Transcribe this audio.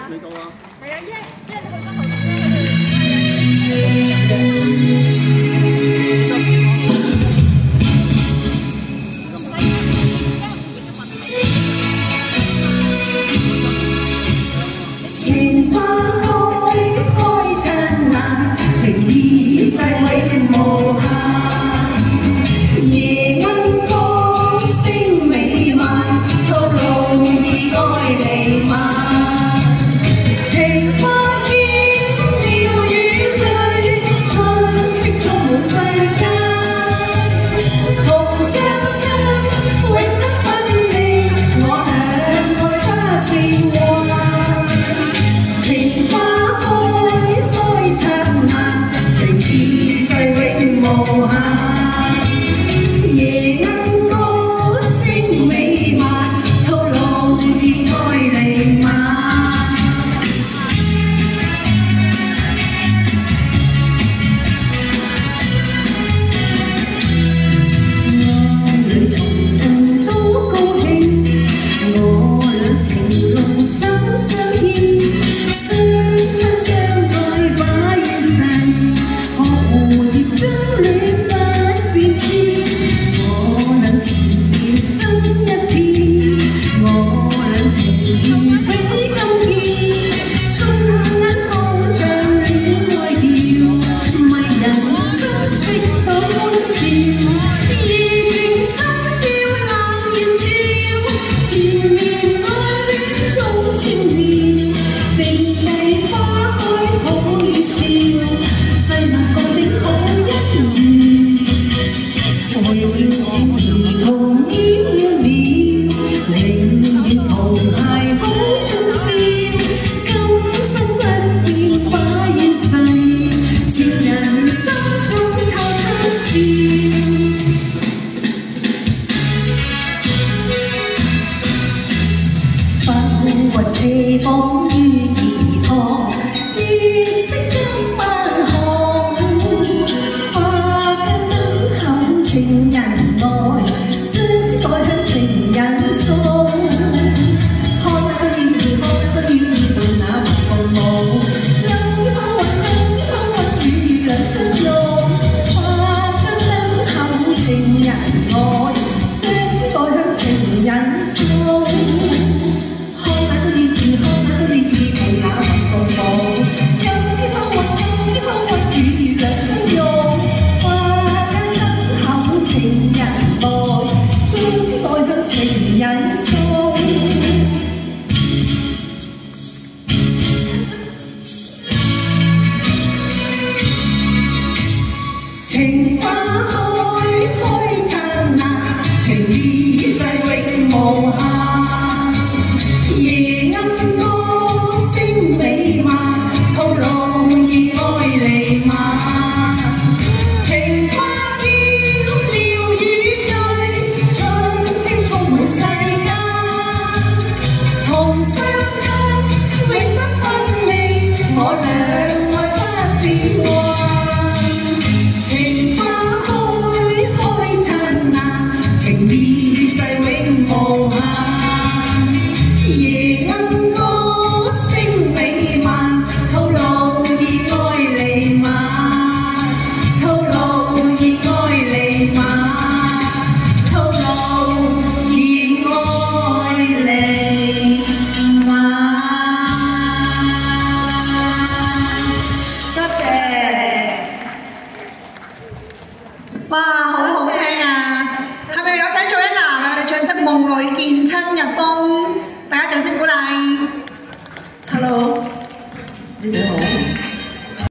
未到啊。係啊，因為你去咗後情花開，開燦爛，情意世永無限。夜鶯歌聲美漫，透露意愛彌漫。情花牽了雨醉，春色充滿世間。同相親，永不分離，我倆愛不變幻。情花開，開燦爛，情意世永無限。夜鶯歌聲美漫，透露意愛彌漫。我倆重逢都高興，我倆情濃心相牽。相親相愛把一世，學蝴蝶相戀不變遷。我倆情意心一片，我倆情意比金堅。春鶯高唱戀愛調，迷人出色多歡笑。夜靜深宵冷月照，纏綿愛戀中千年。地際花開好意笑，世物共定好姻緣。為了兒童戀了了，寧願淘汰好春宵。今生不變把一世，情人心中偷偷笑。不屈這方於兒童，月色今晚紅。花間燈後情人愛，相思代向情人送。看那個月兒，看那個月兒伴那雲共舞。陰於風雲，陰於風雲，與月亮相擁。花間燈後情人愛，相思代向情人送。看那個月兒，看那個月兒伴那雲共舞。陰於風雲，陰於風雲，與月亮相擁。花間燈後情人愛，相思代向情人送。情花開，開燦爛，情意世永無限。夜鶯歌聲美漫，透露意愛彌漫。情花飄了雨醉，春聲充滿世間。同相親，永不分離，我倆愛不變幻。情花開，開燦爛，情意世永無限。夜鶯歌聲美漫，透露意愛彌漫，透露意愛彌漫，透露意愛彌漫。多謝，哇，好好聽啊！係咪有請做一男啊？我哋唱出《夢裏見親日風》，大家掌聲鼓勵。Hello，你哋好。